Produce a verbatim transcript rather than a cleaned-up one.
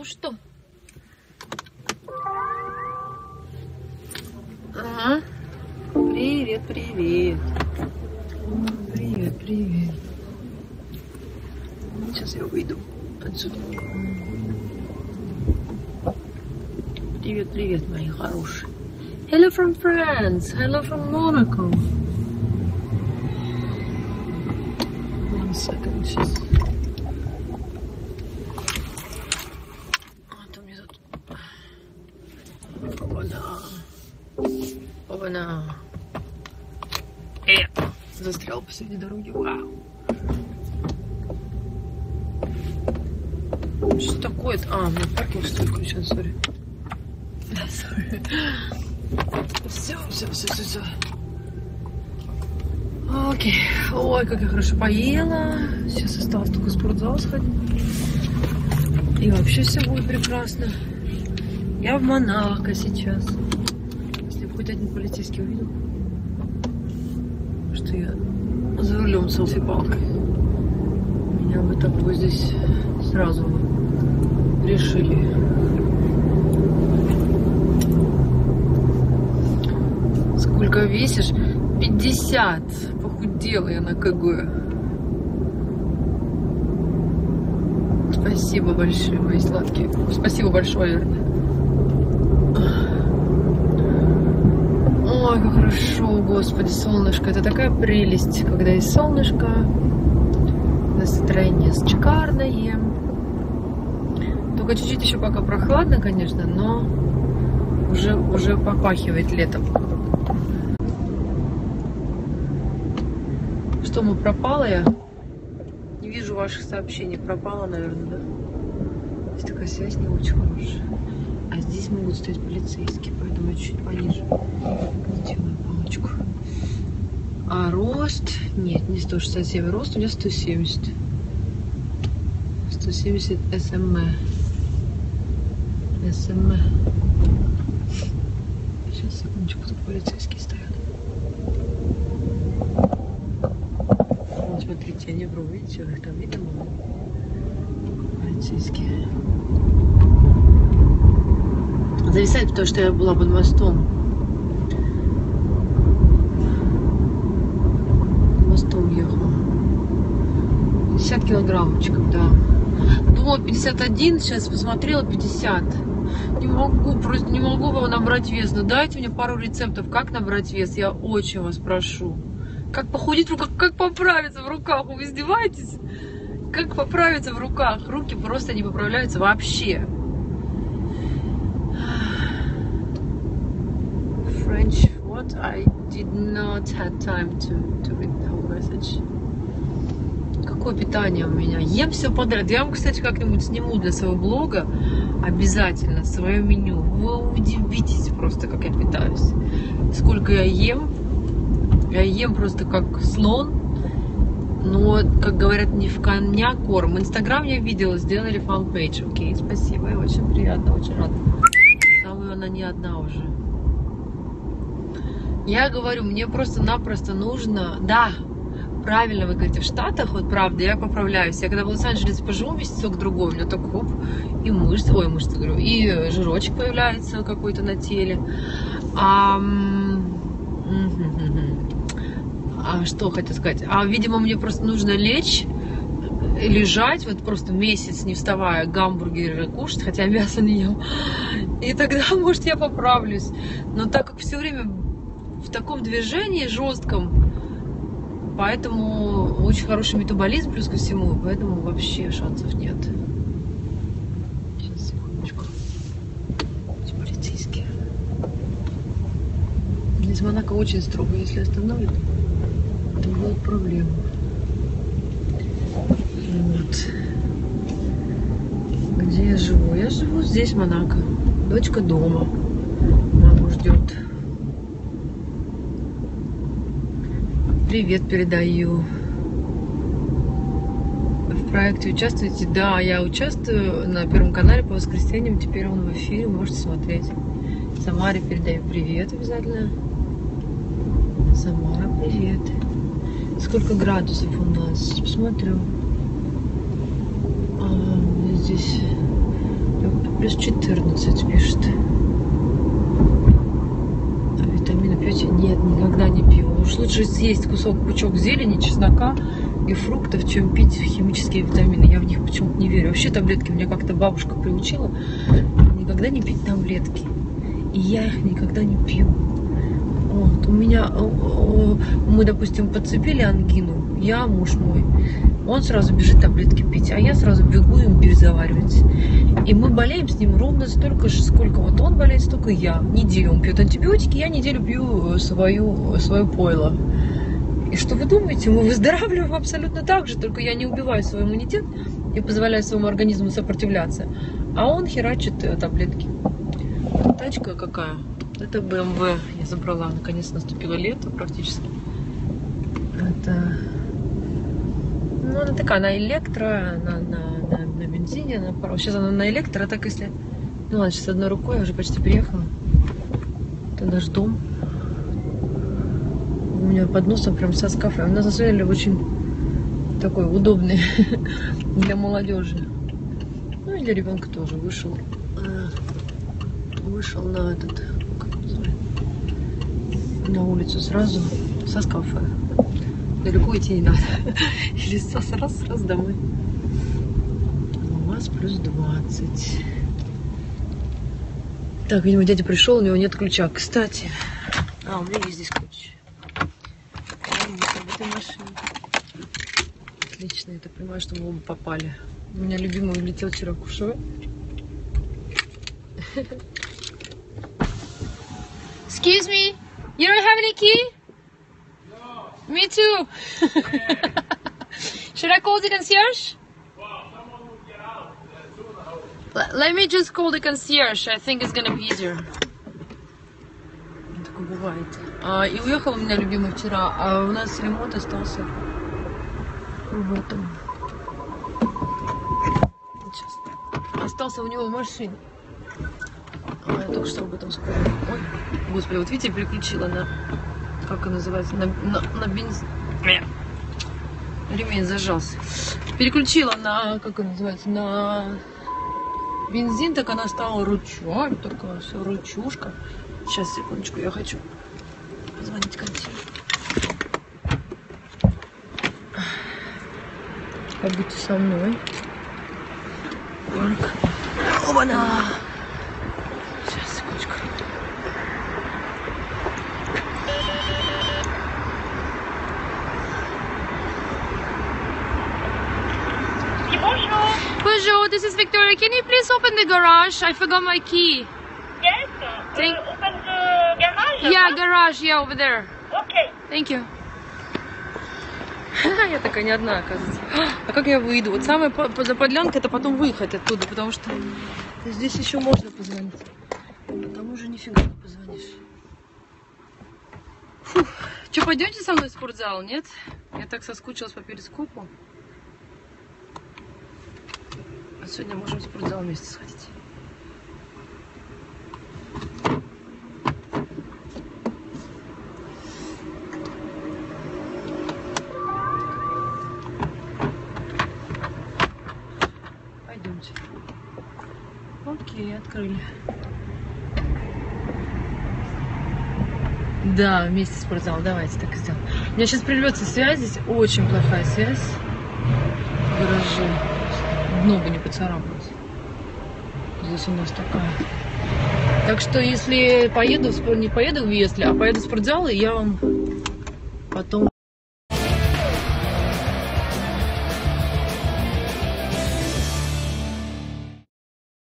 Ну что? Ага. Привет, привет. Привет, привет. Сейчас я выйду отсюда. Привет, привет, мои хорошие. Hello from France. Hello from Monaco. One second, сейчас. А то мне тут. Опа-на. Опа-на. Э, застрял посреди дороги. Вау. Что такое-то? А, у меня паркинг что ли включен, сори. Сори. Все, все, все, все, все. Окей. Ой, как я хорошо поела. Сейчас осталось только в спортзал сходить. И вообще все будет прекрасно. Я в Монако сейчас. Если бы хоть один полицейский увидел, что я за рулем с селфи-палкой, меня бы такой здесь сразу решили. Сколько весишь? пятьдесят. Похудела я на КГ. Спасибо большое, мои сладкие. Спасибо большое, верно. Ой, как хорошо, господи, солнышко. Это такая прелесть, когда есть солнышко. Настроение шикарное. Только чуть-чуть еще пока прохладно, конечно, но уже, уже попахивает летом. Что, мы пропала я? Не вижу ваших сообщений. Пропала, наверное, да? Здесь такая связь не очень хорошая. А здесь могут стоять полицейские, поэтому я чуть пониже сделаю палочку. А рост? Нет, не сто шестьдесят семь. Рост у меня сто семьдесят. сто семьдесят эсэм. эсэм. Сейчас, секундочку, тут полицейские стоят. Смотрите, они вру, видите, их там видно было? Полицейские. Зависает, потому что я была под мостом. Под мостом ехала. пятьдесят килограммчиков, да. Думала пятьдесят один, сейчас посмотрела пятьдесят. Не могу, просто не могу вам набрать вес. Но дайте мне пару рецептов, как набрать вес. Я очень вас прошу. Как похудеть в руках, как поправиться в руках? Вы издеваетесь? Как поправиться в руках? Руки просто не поправляются вообще. French, what? I did not have time to, to read the whole message. Какое питание у меня? Ем все подряд. Я вам, кстати, как-нибудь сниму для своего блога обязательно свое меню. Вы удивитесь просто, как я питаюсь. Сколько я ем. Я ем просто как слон, но, как говорят, не в коня корм. Инстаграм я видела, сделали фан-пейдж. Окей, спасибо, и очень приятно, очень рада. Там она не одна уже. Я говорю, мне просто-напросто нужно... Да, правильно вы говорите, в Штатах, вот правда, я поправляюсь. Я когда в Лос-Анджелесе поживу месяцок-другой, у меня так хоп, и мышцы, ой, мышцы, говорю, и жирочек появляется какой-то на теле. А... А что хотел сказать? А, видимо, мне просто нужно лечь, лежать, вот просто месяц, не вставая, гамбургеры кушать, хотя мясо не ем. И тогда, может, я поправлюсь. Но так как все время в таком движении жестком, поэтому очень хороший метаболизм плюс ко всему, поэтому вообще шансов нет. Сейчас, секундочку. Эти полицейские. Здесь Монако очень строго, если остановят, то будет проблема. Вот. Где я живу? Я живу здесь, в Монако. Дочка дома. Маму ждет. Привет передаю. В проекте участвуете? Да, я участвую на Первом канале по воскресеньям. Теперь он в эфире, можете смотреть. Самаре передаю привет обязательно. Самара, привет. Сколько градусов у нас? Посмотрю. А, здесь Плюс четырнадцать пишет. А витамины пьете? Нет, никогда не пью. Уж лучше съесть кусок, пучок зелени, чеснока и фруктов, чем пить химические витамины. Я в них почему-то не верю. Вообще таблетки меня как-то бабушка приучила никогда не пить таблетки. И я их никогда не пью. Вот. У меня, мы, допустим, подцепили ангину, я, муж мой, он сразу бежит таблетки пить, а я сразу бегу имбирь заваривать. И мы болеем с ним ровно столько же, сколько вот он болеет, столько и я. Неделю он пьет антибиотики, я неделю пью свою, свое пойло. И что вы думаете, мы выздоравливаем абсолютно так же, только я не убиваю свой иммунитет и позволяю своему организму сопротивляться, а он херачит таблетки. Тачка какая? Это бэ эм вэ я забрала, наконец наступило лето практически. Это... Ну, она такая, она электро, на, на, на, на бензине, она... сейчас она на электро, а так если... Ну ладно, сейчас одной рукой, я уже почти приехала. Это наш дом. У меня под носом прям со кафе. У нас на самом деле очень такой удобный для молодежи. Ну и для ребенка тоже. Вышел, вышел на этот, как называется, на улицу сразу со кафе. Далеко идти не надо. Или раз, раз, раз домой. У вас плюс двадцать. Так, видимо, дядя пришел, у него нет ключа. Кстати, а, у меня есть здесь ключ. В этой машине. Отлично, я так понимаю, что мы оба попали. У меня любимый улетел вчера кушать. Excuse me, you don't have any key? No. Me too. Yeah. Should I call the concierge? Well, someone will get out soon. Let me just call the concierge. I think it's gonna be easier. Такое бывает. А, и уехал у меня любимый вчера, а у нас ремонт остался в этом. Сейчас. Остался у него в машине. А, я только что об этом вспомнила. Ой, господи, вот видите, переключила на, как это называется, на, на, на бензин. Ремень зажался. Переключила на, как это называется, на бензин, так она стала ручать, такая все ручушка. Сейчас, секундочку, я хочу позвонить консьержу. Побудьте со мной. Оба-на! Сейчас, секундочку. Bonjour. Bonjour, this is Victoria. Can you please open the garage? I forgot my key. Yes. Thank... Uh, open the garage. Yeah, huh? garage, yeah, over there. Okay. Thank you. Я такая не одна, оказывается. А как я выйду? Вот самая заподлянка — это потом выехать оттуда, потому что здесь еще можно позвонить. А там уже нифига не позвонишь. Фух. Че, пойдете со мной в спортзал, нет? Я так соскучилась по перископу. А сегодня можем в спортзал вместе сходить. Пойдемте. Окей, открыли. Да, вместе в спортзал. Давайте так и сделаем. У меня сейчас прервется связь. Здесь очень плохая связь в гараже. Дно бы не поцарапалось. Здесь у нас такая. Так что если поеду, не поеду в Весли, а поеду в спортзал, и я вам потом...